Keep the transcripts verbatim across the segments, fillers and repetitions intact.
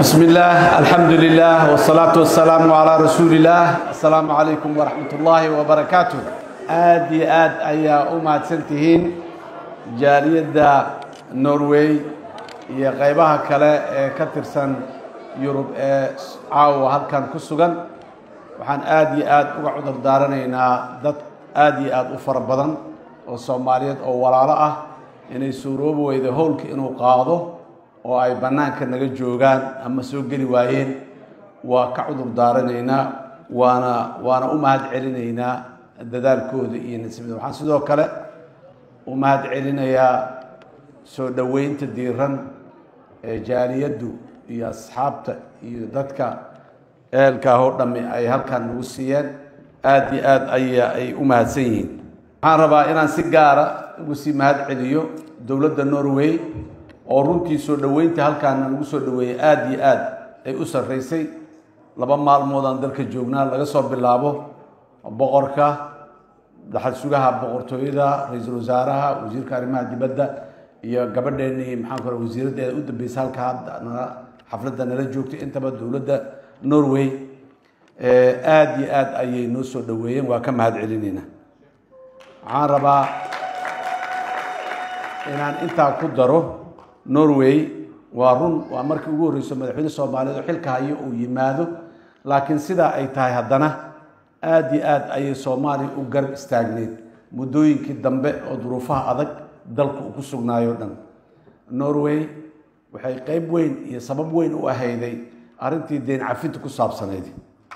بسم الله الحمد لله والصلاة والسلام على رسول الله. السلام عليكم ورحمة الله وبركاته. آدي آد أيا أمات سنتهين جالية نروي يغيبها كلا كترسن يوروب عاو هل كان كسوغن وحان آدي آد وعود الدارنينا دد آدي آد أفر بدن والصوماليات أو ولالاء إني سوروب وإذا هولك إنو قاضو oo ay banaanka naga joogaan ama soo gali waayeen waa ka cudur daaranaynaa waana waana u mahad celinaynaa dadaalkooda iyo nasiibada. waxaan sidoo kale u mahad celinayaa soo dhaweynta diiran ee jaaliyadu iyo asxaabta iyo dadka eelka oo dhammi ay halkan nagu siiyeen. aad iyo aad ay u mahadsan yihiin. waxaan rabaa inaan si gaar ah ugu sii mahad celiyo dawladda Norway oo runtii soo dhaweynta halkaan nagu soo dhaweeyay aad iyo aad ay u sareysay. laba maalmood aan dalka joognaa laga soo bilaabo boqorka dhaxal sugaha boqortooyada ra'iisul wasaaraha wasiirka arrimaha dibadda iyo gabadheennii maxaan ku rahay wasiiradeeda u dambeysay halka xafladda nala joogtay intaba dawladda Norway aad iyo aad ayay noo soo dhaweeyeen. waa ka mahad celinaynaa. waxaan rabaa inaan intaa ku daro Norway waa run waa markii ugu horreysay madaxweyne Soomaaliyeed oo xilka hayo uu yimaado, laakiin sida ay tahay haddana aad iyo aad ayay Soomaaliya u garab istaagneed muddooyinkii dambe oo duruufaha adag dalku ku sugnaayo dhan. Norway waxay qayb weyn iyo sabab weyn u ahayday arrintii deyn cafinta ku saabsaneyd.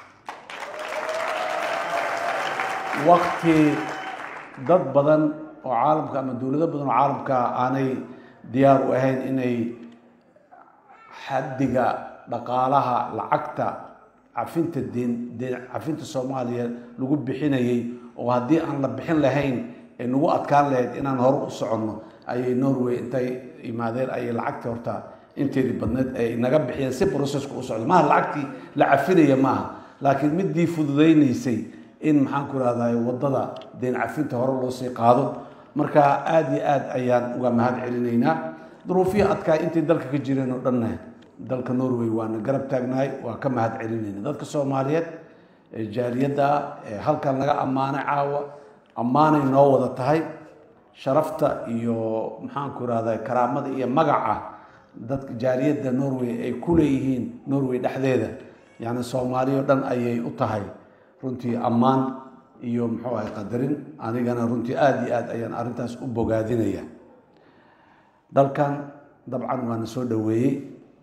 waqti dad badan oo caalamka ama dawlado badan oo caalamka aanay diyaar u ahayn inay xaddiga dhaqaalaha lacagta cafinta deyn cafinta Soomaaliya lagu bixinayay oo haddii aan la bixin lahayn ee nagu adkaan lahayd inaan hor u soconno ayay Norway intay imaadeen ay lacagta horta inteedii badneed ay naga bixiyeen si processku u socdo. maaha lacagtii la cafinaya maaha, laakiin midii fududaynaysay in maxaan ku raadaayo wadada deyn cafinta hore loo sii qaado. marka aad iyo aad ayaan uga mahad celinaynaa. duruufiya adkaa intii dalka ka jireen oo dhanna dalka Norway waana garab taagnaay. waa ka mahad celinaynaa dadka Soomaaliyeed ee jaaliyada ee halkan laga ammaanay caawa ammaanay noo wada tahay. sharafta iyo maxaan ku raadaayo karaamada iyo magaca dadka jaaliyada Norway ay ku leeyihiin Norway dhexdeeda yani Soomaaliya dhan ayay u tahay runtii ammaan iyo muxuu ahay qadarin. anigana runtii aad iyo aad ayaan arrintaas u bogaadinaya. dalkan dabcan waana soo dhaweeyey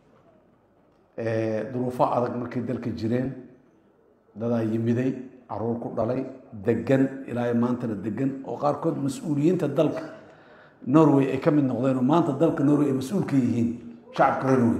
duruufo adag markay dalka jireen dadaa yimiday caruur ku dhalay degan ilaa maantana degan oo qaarkood mas-uuliyiinta dalka Norway ay ka mid noqdeen oo maanta dalka Norway ay mas-uul ka yihiin shacabka Norway.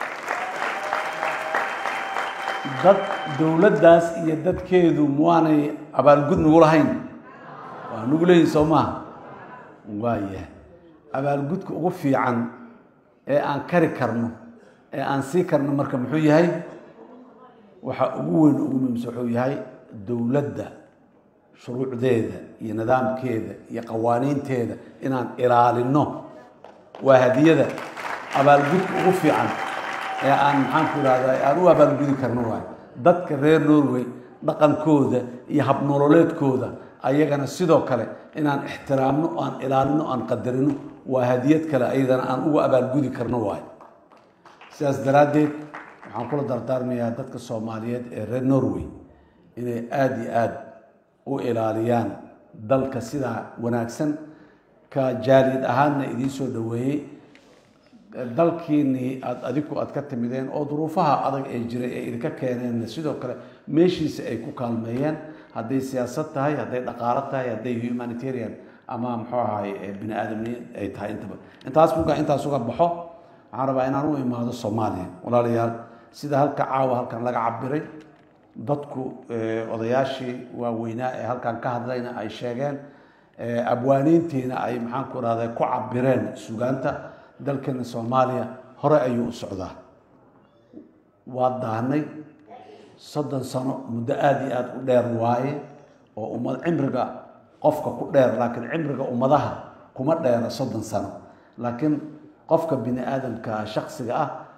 dad dawladdaas iyo dadkeedu muwaanay abaalgud nagu lahayn waa nagu leeyihin soo maaha. waaya abaalgudka ugu fiican ee aan kari karno ee aan sii karno marka muxuu yahay? waxa ugu weyn ugu muhiimsan wuxuu yahay dawladda shuruucdeeda iyo nidaamkeeda iyo qawaaniinteeda inaan ilaalino. waa hadiyada abaalgudka ugu fiican ee aan maxaan ku raadaayo aan u abaalgudi karno. waay dadka reer Norway dhaqankooda iyo habnololeedkooda ayagana sidoo kale inaan ixtiraamno aan ilaalino aan qadarino waa hadiyad kale ayadana aan ugu abaalgudi karno. waay sidaas daraaddeed waxaan kula dardaarmayaa dadka Soomaaliyeed ee reer Norway inay aad iyo aad u ilaaliyaan dalka sida wanaagsan ka jaaliyad ahaanna idiin soo dhaweeyey. dalkiinii aad adigu aad ka timideen oo duruufaha adag ee jiray ee idinka keeneen sidoo kale meeshiisa ay ku kaalmeeyeen, hadday siyaasad tahay, hadday dhaqaale tahay, hadday humanitarian ama muxuu ahaay bini aadamnimo ay tahay. intaba intaas marka intaas uga baxo waxaan rabaa inaan u imaado Soomaaliya. walaalayaal sida halka caawa halkan laga cabiray dadku odayaashii waaweynaa ee halkan ka hadlayna ay sheegeen abwaaniintiina ay maxaan ku raadaayo ku cabireen sugaanta dalkeena Soomaaliya hore ayuu u socdaa. waa daahnay soddon sano muddo aad iyo aad u dheer waaye oo ummad cimriga qofka ku dheer, laakiin cimriga ummadaha kuma dheera soddon sano. laakiin qofka bini aadamka shakhsiga ah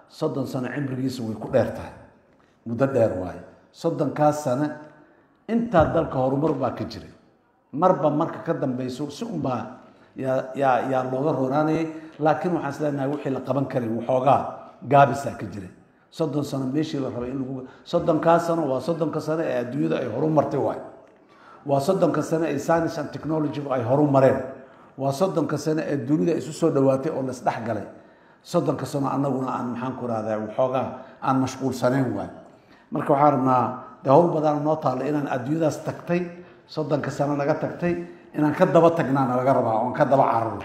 soddon sano cimrigiisa way ku dheer tahay muddo dheer waaye soddonkaas sano intaa dalka horumar baa ka jiray marba marka ka dambayso si unbaa yaa yaa yaa looga roonaanayay laakiin waxaan isleenahay wixii la qaban karay waxoogaa gaabisaa ka jiray soddon sano meeshii la rabay in lagu soddonkaas sano waa soddonka sano ee adduunyada ay horumartay waaye waa soddonka sano ee science and technology ay horumareen waa soddonka sano ee dunida isu soo dhawaatay oo la isdhex galay soddonka sano annaguna aan maxaan ku rahdaa waxoogaa aan mashquulsanayn waaye marka waxaan rabnaa dee howl badan noo taalo inaan adduunyadaas tagtay soddonka sano naga tagtay inaan ka daba tagnaana laga rabaa oon ka daba cararno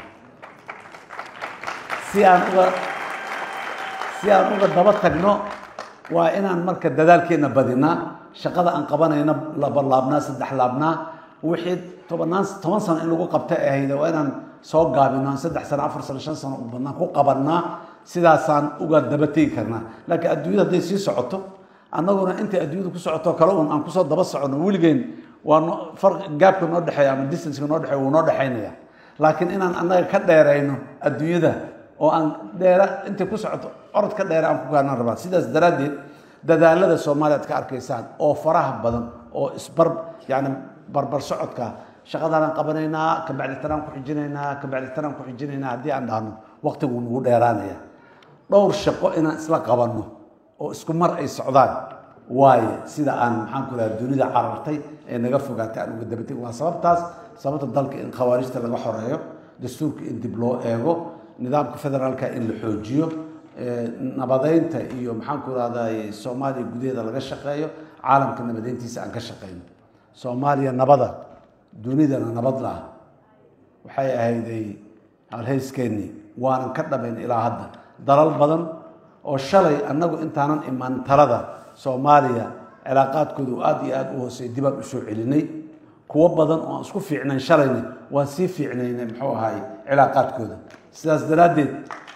si aan uga si aan uga daba tagno waa inaan marka dadaalkeena badinaa shaqada aan qabanayna laba laabnaa saddex laabnaa wixii tobanaan toban sano in lagu qabta ahayd waa inaan soo gaabino aan saddex sano afar sano shan sano u badnaan ku qabanaa sidaasaan uga daba tegi karnaa laakiin adduunyada hadday sii socoto annaguna intay adduunyada ku socoto kale un aan kusoo daba socono weligeen waa farq gaabka noo dhexeeya ama distanceka noo dhexeeya wuu noo dhexaynaya laakiin inaan annaga ka dheerayno adduunyada oo aan dheera intay ku socoto orod ka dheera aan ku gaarnaan rabaa sidaas daraaddeed dadaalada soomaaliya ad ka arkaysaan oo faraha badan oo isbar yacni barbar socodka shaqadaan aan qabanaynaa kabacdi tanaan ku xijinaynaa kabacdi tanaan ku xijinaynaa haddii aan dhahno waqtigu nagu dheeraanaya dhowr shaqo inaan isla qabanno oo isku mar ay socdaan waaye sida aan maxaan ku lahaa dunida carartay ee naga fogaatay aan uga dabatay waa sababtaas sababta dalka in khawaarijta laga xoreeyo dastuurka in dib loo eego nidaamka federaalka in la xoojiyo nabadeynta iyo maxaan ku rahday soomaaliya gudaheeda laga shaqeeyo caalamka nabadeyntiisa aan ka shaqeyno soomaaliya nabada dunidana nabad lah waxay ahayday halhayskeenii waanan ka dhabayn ilaa hadda dalal badan oo shalay annagu intaanan imaan talada soomaaliya cilaaqaadkoodu aad iyo aad u hoosey dibaan u soo celinay kuwo badan oo aan isku fiicnayn shalayna waan sii fiicnaynay muxuu ahaay cilaaqaadkooda sidaas daraaddeed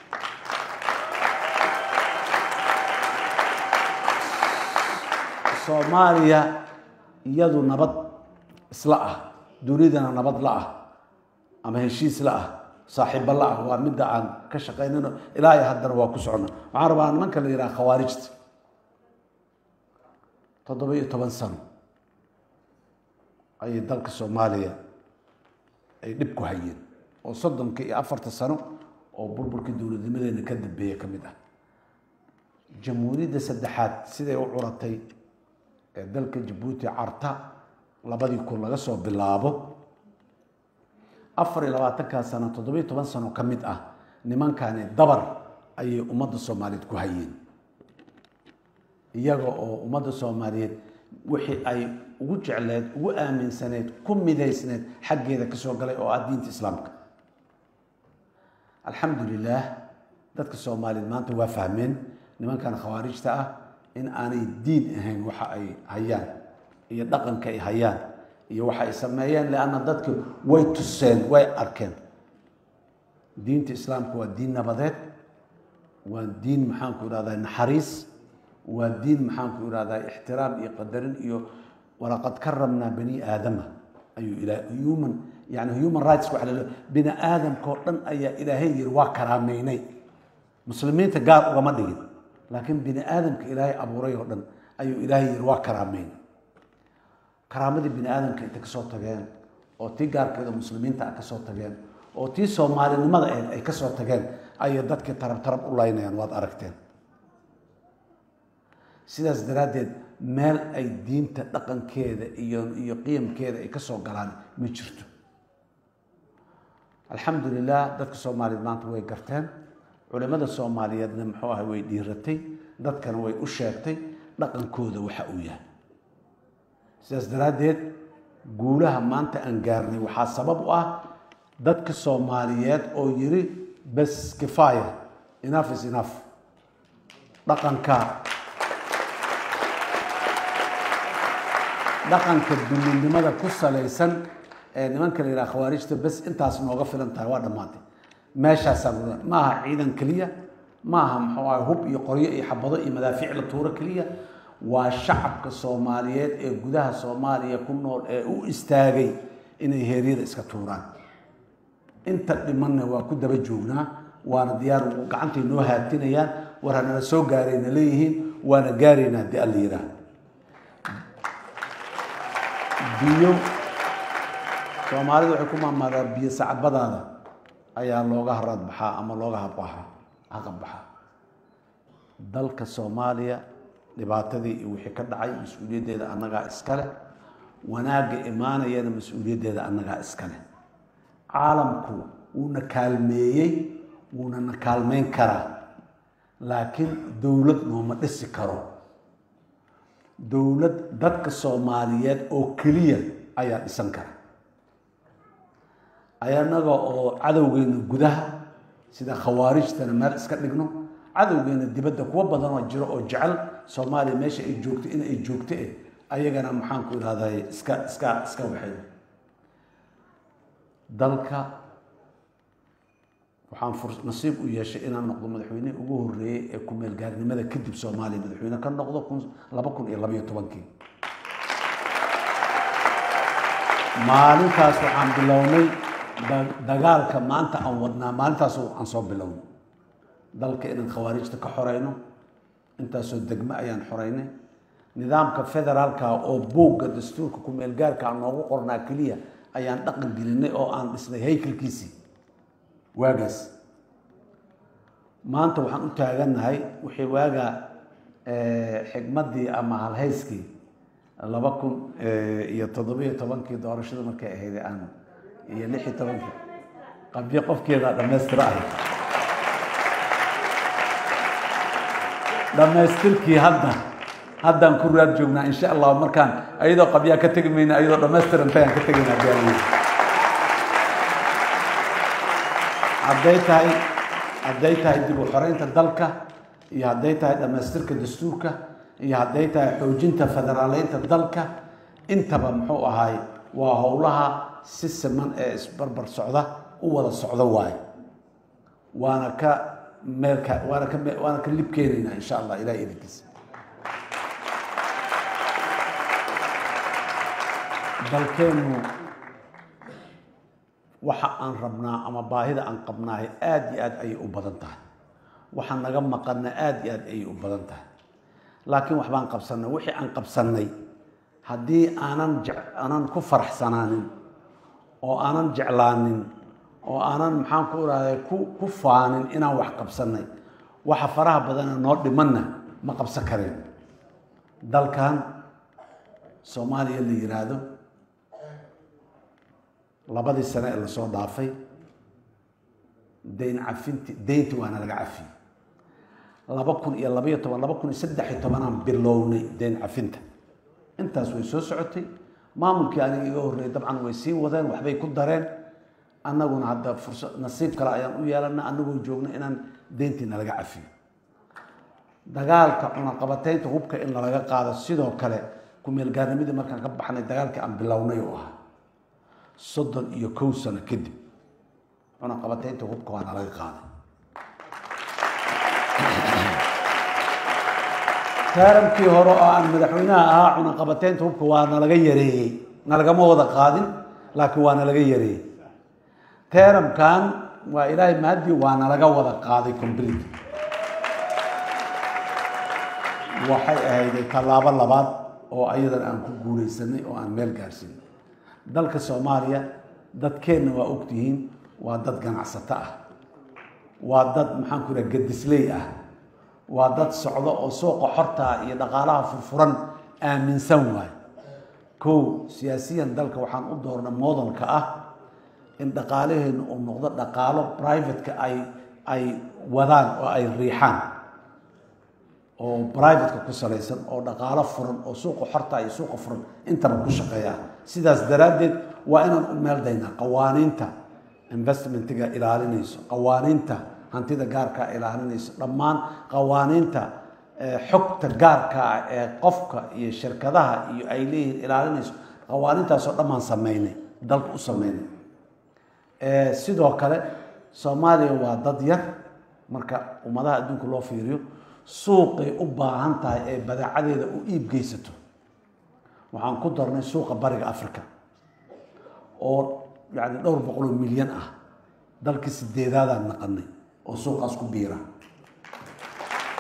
soomaaliya iyadu nabad isla ah dunidana nabad la ah ama heshiis la ah saaxiibo la ah waa midda aan ka shaqaynayno ilaa iyo haddana waa ku socno waxaan rabaa nimanka la yidhaha khawaarijta toddoba iyo toban sano ayay dalka soomaaliya ay dhib ku hayeen oo soddonka iyo afarta sano oo burburkii dowladnimadeena ka dambeeya ka mid ah jamhuuriyadda saddexaad siday u curatay ee dalka jabuuti carta labadii kun laga soo bilaabo afar iyo labaatankaa sano toddoba iyo toban sano ka mid ah nimankani dabar ayay ummadda soomaaliyeed ku hayeen iyaga oo ummadda soomaaliyeed wixii ay ugu jecleed ugu aaminsaneed ku midaysneed xaggeeda ka soo galay oo ah diinta islaamka alxamdulilah dadka soomaaliyeed maanta waa fahmeen nimankan khawaarijta ah in aanay diin ahayn waxa ay hayaan iyo dhaqanka ay hayaan iyo waxa ay sameeyeen leanna dadka way tuseen way arkeen diinta islaamka waa diin nabadeed waa diin maxaan ku ihahdaa naxariis waa diin maxaan ku ihahdaa ixtiraam iyo qadarin iyo walaqad karamnaa bani aadama ayuu ilaa human yani human rights waxa la bini aadamka oo dhan ayaa ilaahay yiri waa karaameynay muslimiinta gaar ugama dhigin laakiin bini aadamka ilaahay abuuray oo dhan ayuu ilaahay yiri waa karaameyn karaamadii bini aadamka inta kasoo tageen oo tii gaarkeeda muslimiinta ah kasoo tageen oo tii soomaalinimada ahayd ay kasoo tageen ayay dadkii tarab tarab u laynayaan waad aragteen sidaas daraaddeed meel ay diinta dhaqankeeda iyo iyo qiyamkeeda ay kasoo galaan ma jirto alxamdulilah dadka soomaaliyeed maanta way garteen culimada soomaaliyeedna muxuu ahay way dhiiratay dadkana way u sheegtay dhaqankooda waxa uu yahay sidaas daraaddeed guulaha maanta aan gaarnay waxaa sabab u ah dadka soomaaliyeed oo yiri bas kifaaya enough is enough dhaqanka dhaqanka dulinimada ku salaysan ee nimanka la yidhaha khawaarijta bas intaas nooga filan tahay waa dhammaantay meeshaasaa ma aha ciidan keliya ma aha muxuu ahay hub iyo qoryo iyo xabado iyo madaafiic la tuuro keliya waa shacabka soomaaliyeed ee gudaha soomaaliya ku nool ee u istaagay inay heeryada iska tuuraan inta dhimanna waa ku daba joognaa waana diyaar gacantay noo haatinayaan ورهنا سو غارينا ليهين وانا غارينا دي الله يراه biyo Soomaalidu waxay ku maamulaa biyo sacad badaada ayaa looga harad baxaa ama looga habaxa aqab baxa dalka Soomaaliya dhibaatadii iyo wixii ka dhacay mas'uuliyadeeda annaga iska leh wanaaga imaanayana mas'uuliyadeeda annaga iska leh caalamku una kaalmeeyay una kaalmeyn kara laakiin dawlad nooma dhisi karo dawlad dadka Soomaaliyeed oo kaliya ayaa dhisan kara ayanaga oo cadawgeena gudaha sida khawaarijtana meel iska dhigno cadawgeena dibadda kuwa badan oo jiro oo jecel Soomaaliya meesha ay joogto in ay joogto ee ayagana maxaan ku iraaday iska iska iska waxay dalka waxaan fursad nasiib u yeeshay inaan noqdo madaxweyne ugu horeeyay ee ku meel gaarnimada kadib Soomaaliya madaxweyne ka noqdo laba kun iyo laba iyo toban maalintaas waxaan bilownay dagaalka maanta aan wadnaa maalintaas aan soo bilownay dalka inaan khawaarijta ka xoreyno intaasoo degmo ayaan xoreynay nidaamka federaalka oo buugga dastuurka ku meel gaarka aan noogu qornaa kaliya ayaan dhaqan gelinay oo aan dhisnay haykalkiisii waagaas maanta waxaan u taaganahay wixii waaga xigmadii ama halhayskii laba kun iyo toddoba iyo tobankii doorashada markay ahayd aan iyo lix iyo tobankii qabyo qofkeeda dhamaystira ah dhamaystirkii hadda haddaan ku raad joognaa insha Allah markaan ayadoo qabyaa ka tagi mayna ayadoo dhamaystiran ayaan ka tagaynaa gaariga hadday tahay hadday tahay dib u xoreynta dalka iyo hadday tahay dhamaystirka dastuurka iyo hadday tahay xoojinta federaaleynta dalka intaba muxuu ahaay waa howlaha si siman ee isbarbar socda u wada socda waay waana ka meelka waana ka waana ka libkeenayna insha Allah ilaahay idinkiisa dalkeenu waxa aan rabnaa ama baahida aan qabnaahay aad iyo aad ay u badan tahay waxa naga maqana aad iyo aad ay u badan tahay laakiin wax baan qabsanay wixii aan qabsanay haddii aanan aanan ku faraxsanaanin oo aanan jeclaanin oo aanan maxaan ku iraaday ku ku faanin inaan wax qabsanay waxa faraha badan noo dhimanna ma qabsan kareen dalkan Soomaaliya la yiraahdo labadii sano ee la soo dhaafay deyn cafinti deynti waana laga cafiyay laba kun iyo laba iyo toban laba kun iyo saddex iyo toban aan bilownay deyn cafinta intaas way soo socotay maamulkii aniga iga horeeyay dabcan way sii wadeen waxbay ku dareen annaguna hadda fursad nasiib kale ayaan u yeelanay annagoo joogna inaan deyntiina laga cafiyo dagaalka cunaqabateynta hubka in laga qaado sidoo kale ku meel gaarnimadii markaan ka baxnay dagaalkii aan bilownay oo ah soddon iyo kow sano kadib cunaqabateynta hubka waana laga qaaday taarankii hore oo aan madaxweynaha ahaa cunaqabateynta hubka waana laga yareeyey nalagama wada qaadin laakiin waana laga yareeyey taaramkan waa ilaahay maadii waana laga wada qaaday complete waxay ahayd tallaabo labaad oo ayadan aan ku guuleysanay oo aan meel gaarsiinay dalka Soomaaliya dadkeena waa ogtihiin waa dad ganacsato ah waa dad maxaan ku raad gadisley ah waa dad socdo oo suuqa xorta iyo dhaqaalaha furfuran aaminsan waay kow siyaasiyan dalka waxaan u doornay modelka ah in dhaqaalaheenu uu noqdo dhaqaalo private-ka ay ay wadaan oo ay riixaan oo private-ka ku salaysan oo dhaqaalo furan oo suuqa xorta iyo suuqa furan intaba ku shaqeeya sidaas daraadeed waa inaan u meel daynaa qawaaniinta investmentiga ilaalinayso qawaaniinta hantida gaarka ilaalinayso dhammaan qawaaniinta xogta gaarka ee qofka iyo shirkadaha iyo ay leeyihiin ilaalinayso qawaaniintaas oo dhammaan sameynay dalka u sameynay ee sidoo kale Soomaaliya waa dad yar marka ummadaha adduunka loo fiiriyo suuqay u baahan tahay ee badeecadeeda u iib geysato waxaan ku darnay suuqa bariga Afrika oo يعني دور بقولوا مليون اه دالك سديداد نقني oo suuqaas ku biira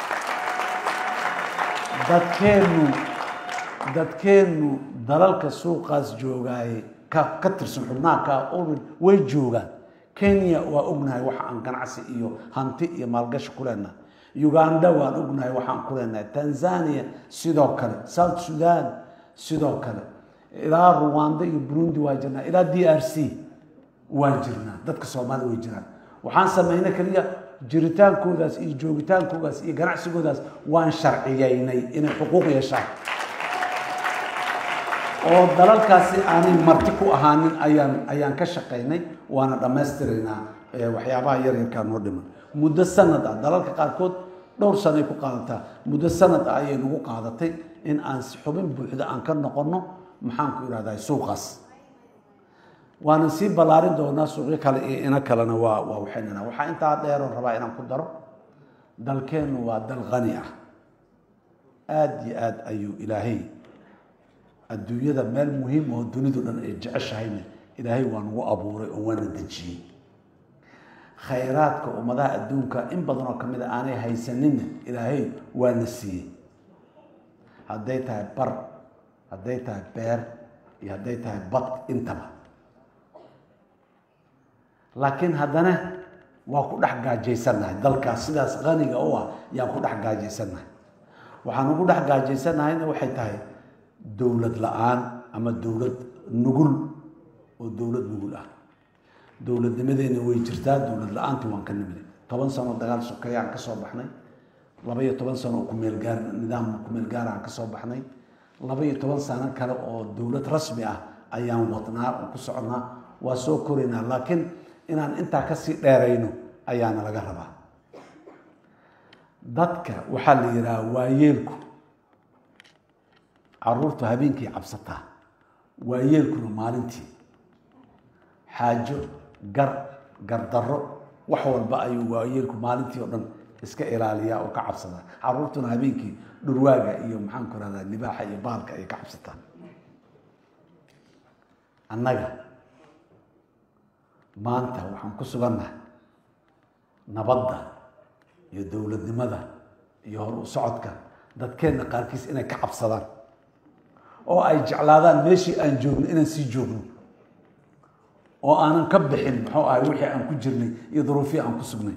dadkeenu dadkeenu dalalka suuqaas joogay ka ka tirsan xubnaha ka way joogaan Kenya waa ognahay waxa aan ganacsi iyo hanti iyo maalgashi ku leenahay Uganda waan ognahay waxa aan ku leenahay Tanzania sidoo kale South Sudan sidoo kale ilaa Rwanda iyo Burundi waa jirnaa ilaa D R C waan jirnaa dadka Soomaaliya way jiraan waxaan sameeynaa kaliya jiritaankoodaas iyo joogitaankoodaas iyo ganacsigoodaas waan sharciyeynay inay xuquuq yeeshaan oo dalalkaasi aanay marti ku ahaanin ayaan ayaan ka shaqeynay waana dhameystiraynaa waxyaabaha yar yarka noo dhiman muddo sanad ah dalalka qaarkood dhowr sano ay ku qaadataa muddo sanad ah ayay nagu qaadatay in aan si xubin buuxda aan ka noqono maxaan ku iraahdaa suuqaas waana si balaarin doonaa suuqyo kale iyo ina kalena waa waa waxaynana waxa inta dheer oo rabaa inaan ku daro dalkeenu waa dal qani ah aad iyo aad ayuu ilaahay adduunyada meel muhiim oo dunidu dhan ay jeceshahayna ilaahay waa nagu abuuray oo waana dejiyey khayraadka ummadaha adduunka in badan oo kamid ah aanay haysanin ilaahay waana siiyey hadday tahay bar hadday tahay beer iyo hadday tahay bad intaba laakiin haddana waa ku dhex gaajaysanahay dalkaas sidaas qaniga u ah yaan ku dhex gaajaysanahay waxaan ugu dhex gaajaysanahayna waxay tahay dowlad la-aan ama dowlad nugul oo dowlad nugul ah dowladnimadeena way jirtaa dowlad la-aantii waan ka nimid toban sano dagaal sokeeye aan ka soo baxnay laba iyo toban sano oo kumeel gaar nidaam kumeel gaar aan ka soo baxnay laba iyo toban sano kale oo dowlad rasmi ah ayaan wadnaa oo ku soconaa waa soo koraynaa laakiin inaan intaa kasii dheerayno ayaana laga rabaa dadka waxaa la yidhaha waayeelku caruurtu habeenkii cabsataa waayeelkuna maalintii xaajo gar gardarro wax walba ayuu waayeelku maalintii oo dhan iska ilaaliyaa oo ka cabsadaa caruurtuna habeenkii dhurwaaga iyo maxaan ku rahdaa libaaxa iyo baalka ayay ka cabsataa annaga maanta waxaan ku sugannahay nabadda iyo dowladnimada iyo hor u socodka dadkeenna qaarkiis inay ka cabsadaan oo ay jeclaadaan meeshii aan joogno inaan sii joogno oo aanan ka bixin muxuu ahay wixii aan ku jirnay iyo duruufihii aan ku sugnay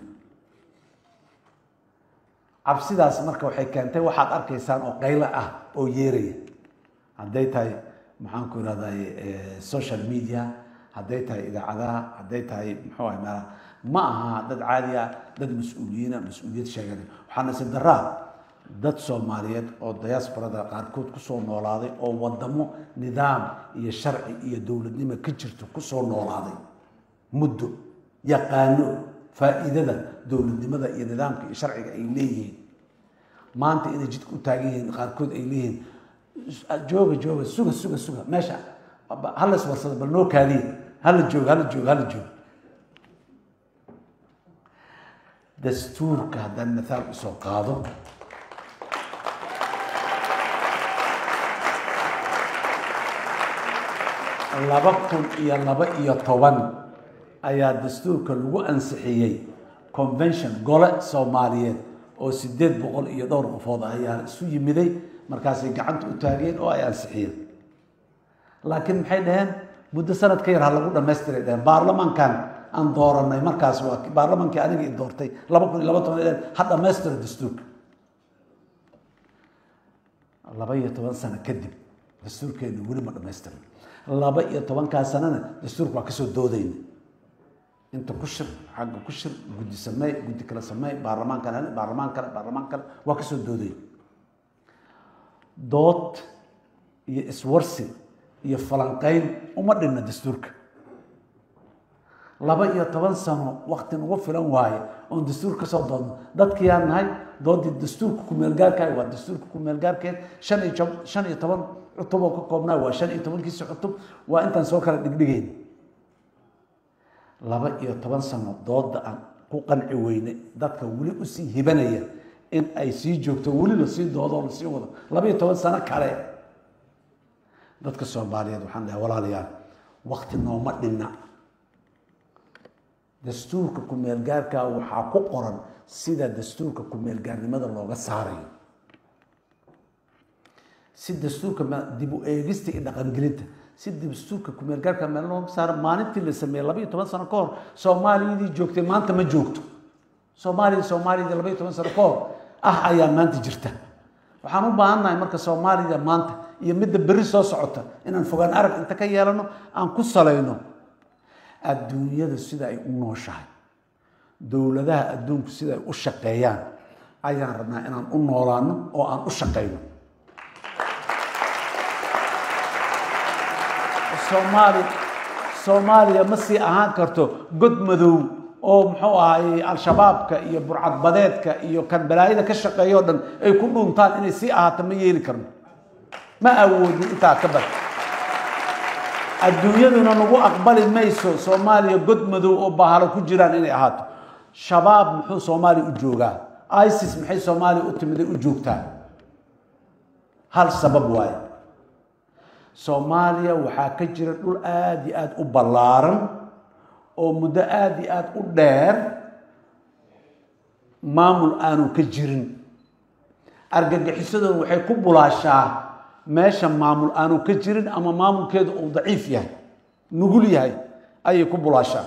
cabsidaas marka waxay keentay waxaad arkaysaan oo qaylo ah oo yeeraya hadday tahay maxaan ku irahday social media hadday tahay idaacadaha hadday tahay muxuu ahay meelaha ma aha dad caadi ah dad mas-uuliyiina mas-uuliyad sheeganay waxaa nasiib daraa dad Soomaaliyeed oo diasporada qaarkood ku soo noolaaday oo wadamo nidaam iyo sharci iyo dowladnimo ka jirto ku soo noolaaday muddo yaqaano faa'iidada dowladnimada iyo nidaamka iyo sharciga ay leeyihiin maanta inay jidka u taagan yihiin qaarkood ay leeyihiin jooga jooga suga suga suga meesha hal is warsada bal noo kaadiye hala jooga hala jooga hala jooga dastuurka haddaan mathaal usoo qaado laba kun iyo laba iyo toban ayaa dastuurka lagu ansixiyey convention gole Soomaaliyeed oo sideed boqol iyo dhowr qofood ayaa isu yimiday markaasay gacanta u taageen oo ay ansixiyeen laakiin maxay dhaheen muddo sanad ka yar ha lagu dhammaystiray dhaheen baarlamaankan aan dooranay markaas waa baarlamaankii aniga i doortay laba kun iyo laba toban dhaheen ha dhammaystira dastuurka laba iyo toban sano kadib dastuurkeenu weli ma dhammaystirin laba iyo tobankaa sanana dastuurka waa kasoo doodayna inta ku shir xagga ku shir guddi sameey guddi kala sameey baarlamaan kale baarlamaan kale baarlamaan kale waa kasoo dooday dood iyo iswarsi iyo falanqayn uma dhinna dastuurka laba iyo toban sano waqti ugu filan waaye oon dastuurka soo doodno dadkii aan nahay doodii dastuurka ku meel gaarka waa dastuurka ku meel gaarkeed shan iyo shan iyo toban cutub oo ka koobnaa waa shan iyo tobankiisa cutub waa intaan soo kala dhigdhigayn laba iyo toban sano dooda aan ku qanci weyne dadka weli u sii hibanaya in ay sii joogto weli la sii doodo la sii wado laba iyo toban sano kale dadka Soomaaliyeed waxaan leeyahay walaalayaal waqti nooma dhinna dastuurka ku meel gaarka waxaa ku qoran sida dastuurka ku meel gaarnimada looga saarayo si dastuurka dib u eegista iyo dhaqangelinta si dastuurka ku meel gaarka meel loo saar maalintii la sameeyay laba iyo toban sano ka hor Soomaaliyadii joogtay maanta ma joogto Soomaaliya Soomaaliyada laba iyo toban sano ka hor ah ayaa maanta jirta waxaan u baahanahay marka Soomaalida maanta iyo midda berri soo socota inaan fogaan arag inta ka yeelano aan ku salayno adduunyada sida ay u nooshahay dawladaha adduunku sida ay u shaqeeyaan ayaan rabnaa inaan u noolaano oo aan u shaqeyno Soomaali Soomaaliya ma sii ahaan karto god madow oo muxuu ahaayay al-shabaabka iyo burcad badeedka iyo kan balaayada ka shaqeeyo dhan ay ku dhuntaan inay sii ahaato ma yeeli karno ma awoodin intaa ka bad adduunyaduna nagu aqbali mayso Soomaaliya god madow oo bahalo ku jiraan inay ahaato shabaab muxuu Soomaaliya u joogaa ISIS maxay Soomaaliya u timid u joogtaa hal sabab waay Soomaaliya waxaa ka jira dhul aad iyo aad u ballaaran oo muddo aad iyo aad u dheer maamul aanu ka jirin argagixisaduna waxay ku bulaashaa meesha maamul aanu ka jirin ama maamulkeedu uu daciif yahay nugul yahay ayay ku bulaashaa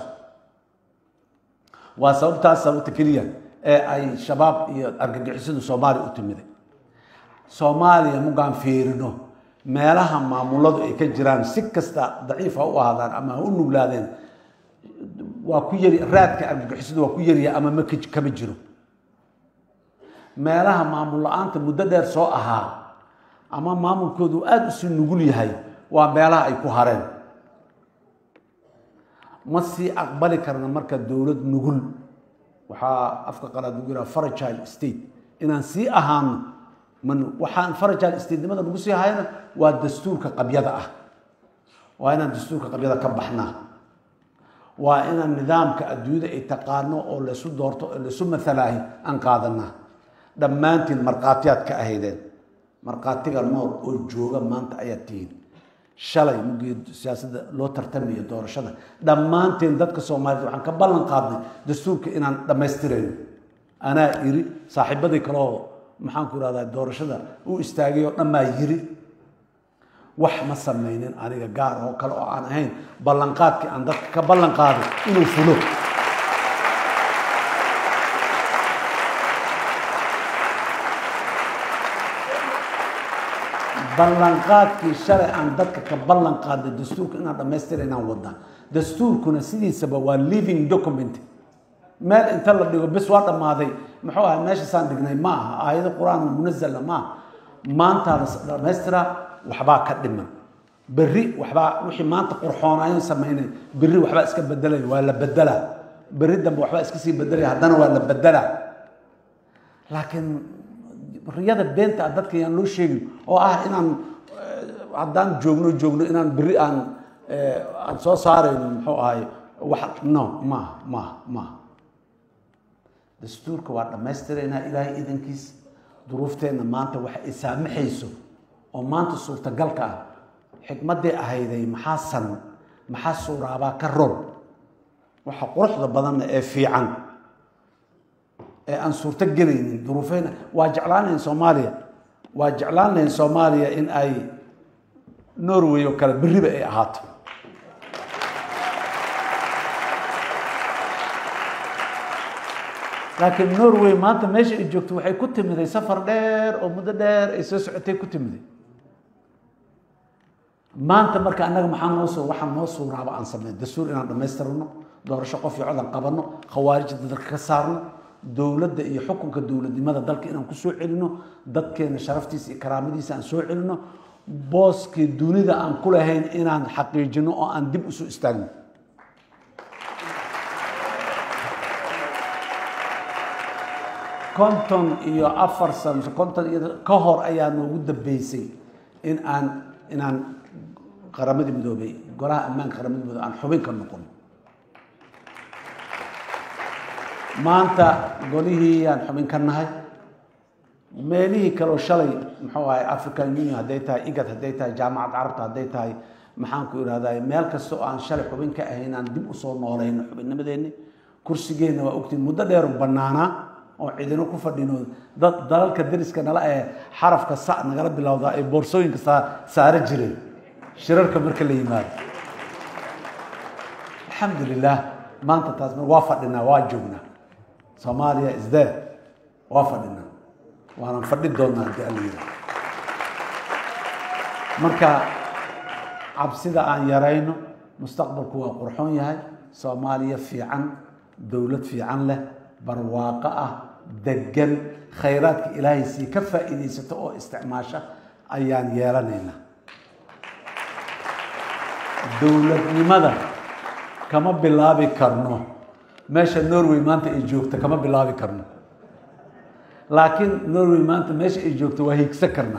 waa sababtaas sababta keliya ee ay shabaab iyo argagixisadu Soomaaliya u timiday Soomaaliya mugaan fiirino meelaha maamuladu ay ka jiraan si kasta daciif ha u ahaadaan ama ha u nuglaadeen waa ku yari raadka argagixisadu waa ku yariya ama ma kama jiro meelaha maamul la'aanta muddo dheer soo ahaa ama maamulkoodu aad u sii nugul yahay waa meelaha ay ku hareen ma sii aqbali karna marka dawlad nugul waxaa afka qalaad lagu yiraahdaa fragile state inaan sii ahaano man waxaan fragile state nimada lagu sii hayna waa dastuurka qabyada ah waa inaan dastuurka qabyada ka baxnaa waa inaan nidaamka adduunyada ay taqaano oo la isu doorto oo la isu mathalaahi aan qaadanaa dhammaantiin marqaatiyaad ka ahaydeen marqaatiga nool oo jooga maanta ayaa tihiin shalay mugii siyaasadda loo tartamayo doorashada dhammaantiin dadka Soomaaliyeed waxaan ka ballan qaadnay dastuurka inaan dhammaystirayno anaa iri saaxiibadii kale oo maxaan ku raadayay doorashada uu istaagay oo dhammaa yiri wax ma sameeynin aniga gaar oo kale oo aan ahayn ballan qaadkii aan dadka ka ballan qaaday inuu fulo ballan qaadkii shalay aan dadka ka ballan qaaday dastuurka inaan dhammaystirayno wadaan dastuurkuna sidiisaba waa living document meel inta la dhigo bis waa dhamaaday muxuu ahaa meesha saan dhignay ma aha aayado quraan munazala ma maanta la dhammaystira waxba ka dhiman berri waxba wixii maanta qurxoonayeen sameeyay berri waxba iska bedelay waa la bedela berri dambe waxba iska sii bedelay haddana waa la bedela laakiin riyada beenta dadka yaan loo sheegin oo ah inaan haddaan joogno joogno inaan berri aan aan soo saarayno muxuu ahay wax no ma ma ma dastuurka waa dhammaystirayna ilaahay idankiis duruufteena maanta wax ay saamaxayso oo maanta suurtagalka ah xikmadii ahayday maxaa san maxaa suuraaba ka roon waxa quruxda badan ee fiican ee aan suurta gelaynin duruufeena waa jeclaaneen Soomaaliya waa jeclaaneen Soomaaliya in ay Norway oo kale biriba ay ahaato laakiin Norway maanta meesha ay joogto waxay ku timiday safar dheer oo muddo dheer ay soo socotay ku timiday maanta marka anaga maxaa noo soo waxa noo suuraaba aan sameeyay dastuur inaan dhammaystirno doorasho qof iyo codan qabano khawaarijda dadka ka saarno dawladda iyo xukunka dawladnimada dalka inaan ku soo celino dadkeena sharaftiisa iyo karaamadiisa aan soo celino booskii dunida aan ku lahayn inaan xaqiijino oo aan dib u soo istaagno konton iyo afar sano konton iyo ka hor ayaa noogu dambeysay in aan inaan qaramada midoobay golaha ammaanka qaramada midoobay aan xubin ka noqono maanta golihii aan xubin ka nahay meelihii kale oo shalay muxuu ahay African Union haday tahay igad haday tahay jaamacad carabta haday tahay maxaan ku iraahdaa meel kasta oo aan shalay xubin ka ahayn aan dib u soo noolayno xubinnimadeena kursigeena waa ogtiin muddo dheer banaana oo cidina ku fadhino dad dalalka dariska nala ee xarafka sa nagala bilowda ay boorsooyinka saara jireen shirarka marka la yimaado alxamdulilah maanta taas waa fadhinaa waa joognaa Soomaaliya is there waa fadhinaa waana fadhi doonaa daliil marka cabsida aan yarayno mustaqbalku waa qurxoon yahay Soomaaliya fiican dawlad fiican leh barwaaqo ah degan khayraadka ilaahay si ka faa'iideysato oo isticmaasha ayaan yeelanaynaa dawladnimada kama bilaabi karno meesha Norway maanta ay joogto kama bilaabi karno laakiin Norway maanta meesha ay joogto waa higsa karna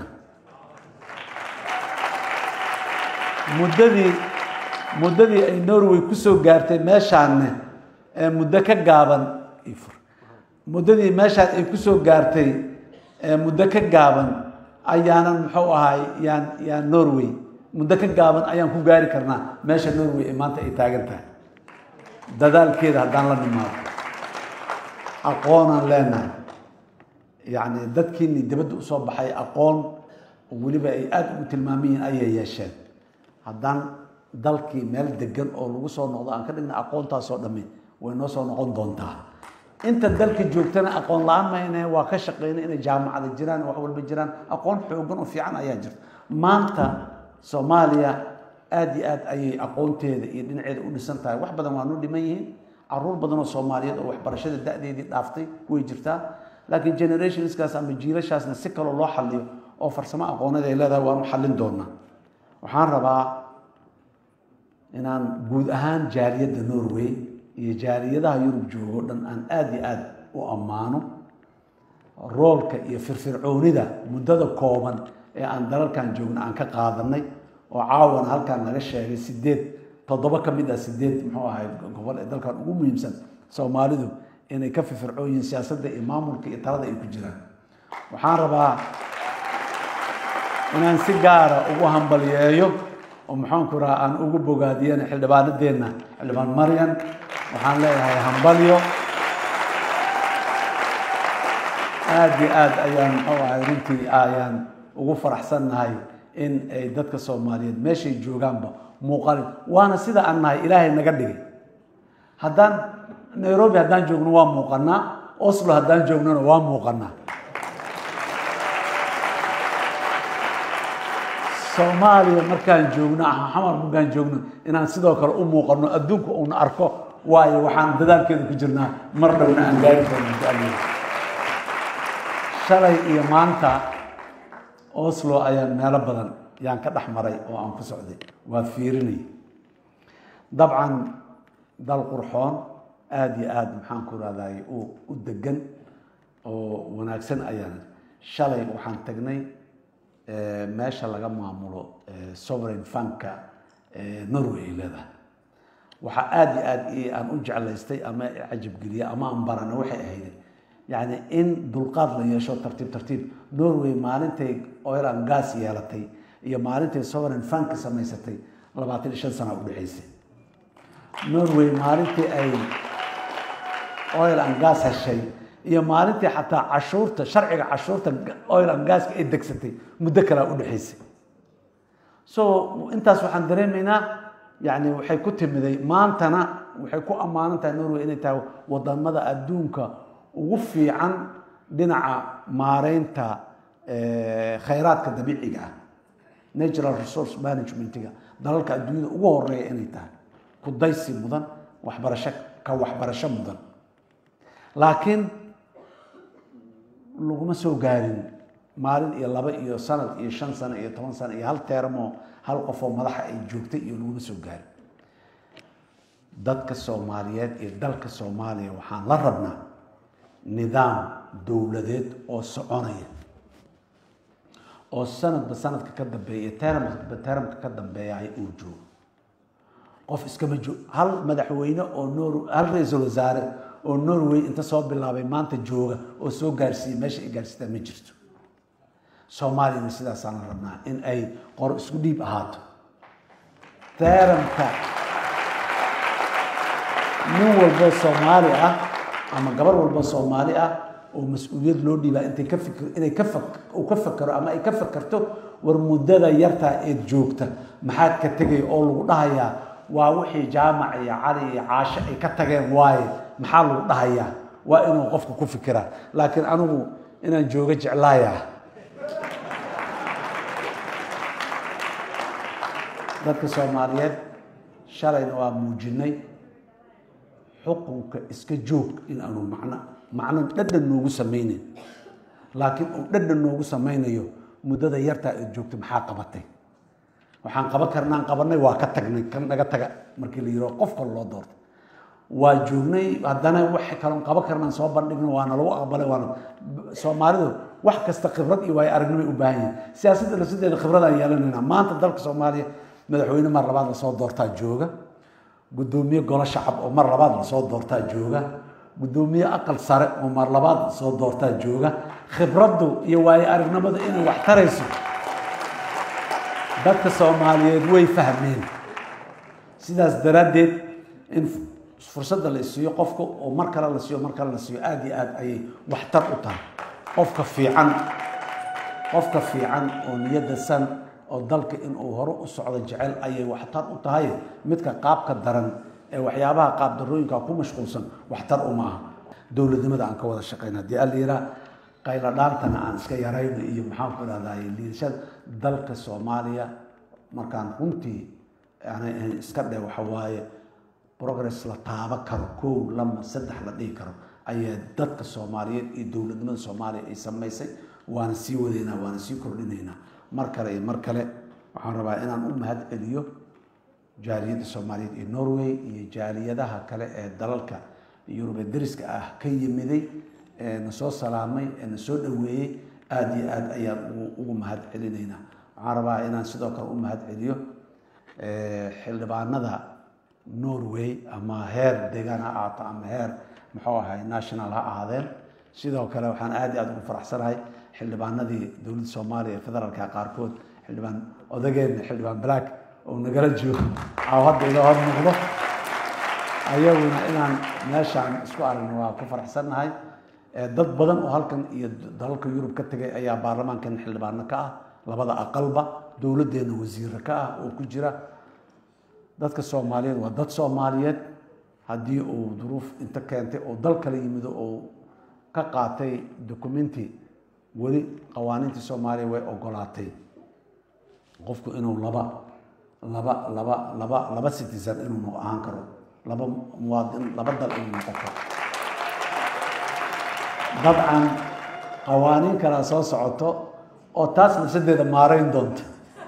muddadii muddadii ay Norway ku soo gaartay meeshaan ee muddo ka gaaban ifur muddadii meeshaan ay ku soo gaartay ee muddo ka gaaban ayaanan muxuu ahay yaan yaan Norway muddo ka gaaban ayaan ku gaari karnaa meesha Norway ee maanta ay taagan tahay dadaalkeeda haddaan la nimaado aqoonaan leenahay yacni dadkiini dibadda u soo baxay aqoon weliba ay aad ugu tilmaamayiin ayay yeesheen haddaan dalkii meel degan oo lagu soo noqdo aan ka dhigna aqoontaasoo dhammi way noo soo noqon doontaa inta dalka joogtana aqoon la'aan mayne waa ka shaqeynay inay jaamacada jiraan wax walba jiraan aqoon xoogan oo fiican ayaa jirta maanta Soomaaliya aad iyo aad ayay aqoonteeda iyo dhinaceeda u dhisan tahay wax badan waa noo dhiman yihiin caruur badan oo Soomaaliyeed oo waxbarashada da'deedii dhaaftay way jirtaa laakiin generationskaas ama jiilashaasna si kale loo xalliyo oo farsamo aqooneed ay leedahay waan u xallin doonaa waxaan rabaa inaan guud ahaan jaaliyadda Norway iyo jaaliyadaha Yurub joogo dhan aan aad iyo aad u ammaano roolka iyo firfircoonida muddada kooban ee aan dalalkan joogno aan ka qaadanay oo caawan halkan laga sheegay sideed toddoba ka mid ah sideed muxuu ahay gobol ee dalkan ugu muhiimsan Soomaalidu inay ka firfircoon yihiin siyaasadda iyo maamulka iyo talada ay ku jiraan waxaan rabaa inaan si gaar ah ugu hambaliyeeyo oo maxaan ku raaa aan ugu bogaadiyana xildhibaanadeena xildhibaan Maryan waxaan leeyahay hambalyo aad iyo aad ayaan muxuu ahay runtii ayaan ugu faraxsanahay in ay dadka Soomaaliyeed meeshay joogaanba muuqaal waana sida aan nahay ilaahay naga dhigay haddaan Nairobi haddaan joogno waa muuqanaa Oslo haddaan joognona waa muuqanaa Soomaaliya markaan joogno xamar markaan joogno inaan sidoo kale u muuqano adduunka uu arko waayo waxaan dadaalkeeda ku jirnaa mar dhowna aan gaari doono shalay iyo maanta Oslo ayaan meelo badan yaan ka dhaxmaray oo aan ku socday waa fiirinay dabcan dal qurxoon aad iyo aad maxaan ku raadayay oo u degan oo wanaagsan ayaan shalay waxaan tagnay meesha laga maamulo sovereign fund-ka Norway leedahay waxa aad iyo aad aan u jeclaystay ama ajab geliya ama aan barana waxay ahayd yani in dulqaad la yeesho tartiib tartiib Norway maalintay oil and gas yeelatay iyo maalintay sovereign fund-ka samaysatay labaatan iyo shan sano u dhaxaysay Norway maalintay ay oil and gas heshay iyo maalintii xataa cashuurta sharciga cashuurta oil and gas ee degsatay muddo kala u dhaxaysay so intaas waxaan dareemaynaa yani waxay ku timiday maantana waxay ku ammaanantahay Norway inay tahay wadamada adduunka ugu fiican dhinaca maareynta khayraadka dabiiciga ah natural resource management-ga dalalka adduunyada ugu horeeya inay tahay ku daysi mudan waxbarasho ka waxbarasho mudan laakiin laguma soo gaarin maalin iyo laba iyo sanad iyo shan sano iyo toban sano iyo hal teermo hal qof oo madaxa ay joogtay iyo laguma soo gaarin dadka Soomaaliyeed iyo dalka Soomaaliya waxaan la rabnaa nidaam dawladeed oo soconaya oo sanadba sanadka ka dambeeya teermka teermka ka dambeeya ay uu joogo qof iskama joog hal madaxweyne oo noor hal ra'iisul wasaare oo Norway inta soo bilaabay maanta jooga oo soo gaarsiiyay meesha ay gaarsiisay ma jirto Soomaaliya sidaas aan rabnaa in ay qor isku dhiib ahaato teeramka nin walba Soomaali ah ama gabar walba Soomaali ah ومسؤوليات لو دي بقى أنت كفك إني كفك وكفكر أما يكفكرته ورمدة يرتا إيد جوكته محاد كتجي أول ضايع ووحي جامع يا علي عاش كتجي واي محل ضايع وإنه قفك كفكره لكن أنا إن جوجة جعلايا dadka Soomaaliyeed shalayna waa muujinay xukunka iska joog in aanu macna macna dhadhan noogu sameeyeen laakiin uu dhadhan noogu sameeynayo muddada yarta ay joogto maxaa qabatay waxaan qaban karnaa qabanay waa ka tagnay kan naga taga markii la yiro qofka loo doorto waa joognay haddana wax kale qaban karnaa soo bandhigno waana lagu aqbalay waana Soomaalidu wax kasta khibrad iyo way aragnimo u baahan yihiin siyaasadda la sideeda khibrad ay yeelanayna maanta dalka Soomaaliya madaxweyne mar labaad la soo doortaa jooga gudoomiye golo shacab oo mar labaad la soo doortaa jooga gudoomiye aqal sare oo mar labaad la soo doortaa jooga khibradu iyo way aragnimada inay wax tarayso dadka Soomaaliyeed way fahmeen sidaas daraadeed in fursadda la siiyo qofka oo mar kale la siiyo mar kale la siiyo aad iyo aad ay wax tar u tahay qofka fiican qofka fiican oo niyadda san oo dalka in uu hore u socdo jecel ayay wax tar u tahay midka qaabka daran ee waxyaabaha qaab darooyinka ku mashquulsan wax tar u maaha dawladnimada aan ka wada shaqeynaa hadii aliira qayla dhaantana aan iska yarayno iyo maxaan ku raadayay liidashada dalka Soomaaliya markaan runtii yani iska dheer waxa waaye progress la taaba karo koow lama saddex la dhigi karo ayaa dadka Soomaaliyeed iyo dawladnimada Soomaaliya ay sameysay waana sii wadeynaa waana sii kordhinaynaa mar kale iyo mar kale waxaan rabaa inaan u mahad celiyo jaaliyadda Soomaaliyeed ee Norway iyo jaaliyadaha kale ee dalalka Yurub dariska ah ka yimiday ee soo salaamay ee soo dhaweeyay aad iyo aad ayaan ugu mahad celinaynaa waxaan rabaa inaan sidoo kale u mahad celiyo ee xildhibaanada Norway ama heer deegaan ha ahaato ama heer muxuu ahay national ha ahaadeen sidoo kale waxaan aad iyo aad ugu faraxsanahay xildhibaanadii dawladda Soomaaliya federaalka qaarkood xildhibaan odageena xildhibaan black oo nagala joogo cawad ila hor muuqdo ayaguna inaan meeshaan isku aragno waa ku faraxsanahay dad badan oo halkan iyo dalalka Yurub ka tagay ayaa baarlamaankan xildhibaano ka ah labada aqalba dawladeena wasiir ka ah oo ku jira dadka Soomaaliyeed waa dad Soomaaliyeed hadii uu duruuf inta keentay oo dal kale yimid oo ka qaatay documenti wali qawaaniinta Soomaaliya way ogolaatay qofku inuu laba laba laba laba laba citizen inuu ahaan karo laba muwaadin laba dal inuu noqon karo dabcan qawaaniin kala soo socoto oo taas nasadeeda maareyn doonto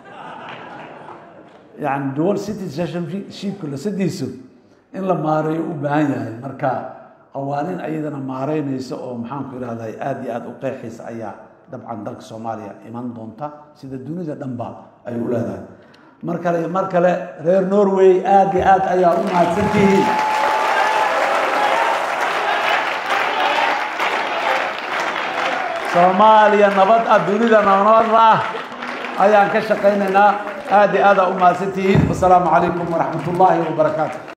yani dual citizenship la sadiiso in la maareeyo u baahan yahay marka qawaaniin ayadana maareynayso oo maxaan ku yiraahdaa aad iyo aad u qeexaysa ayaa dabcan dalka Soomaaliya iman doonta sida dunida dhanba ay u leedahay mar kale mar kale reer Norway aad iyo aad ayaa u mahadsantihiin Soomaaliya nabad ah dunida nabad ah ayaan ka shaqeynaynaa aad iyo aad u mahadsantihiin. Assalaamu calaykum waraxmatullaahi wabarakaatuh.